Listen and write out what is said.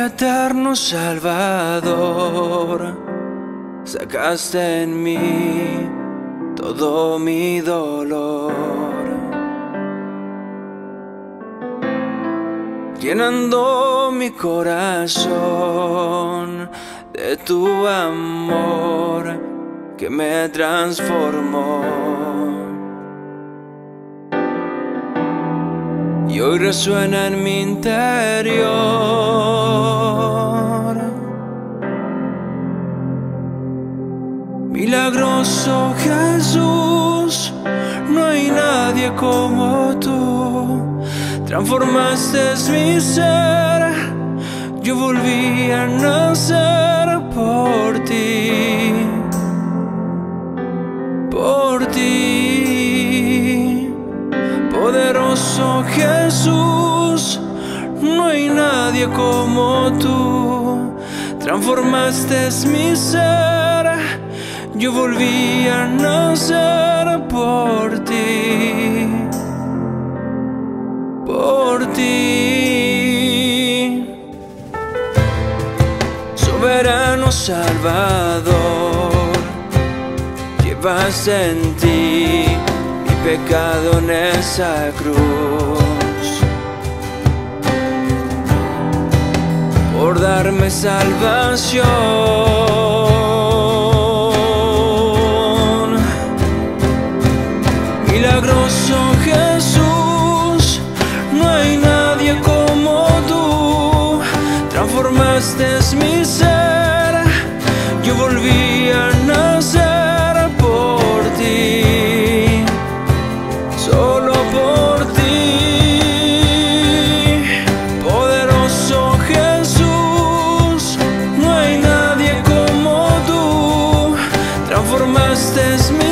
eterno Salvador, sacaste en mí todo mi dolor, llenando mi corazón de tu amor que me transformó. Y hoy resuena en mi interior. Milagroso Jesús, no hay nadie como tú. Transformaste mi ser, yo volví a nacer por ti, por ti. Poderoso Jesús, no hay nadie como tú. Transformaste mi ser, yo volví a nacer por ti, por ti. Soberano Salvador, llevaste en ti mi pecado en esa cruz, por darme salvación. Milagroso Jesús, no hay nadie como tú. Transformaste mi ser, yo volví a nacer por ti, solo por ti. Poderoso Jesús, no hay nadie como tú. Transformaste mi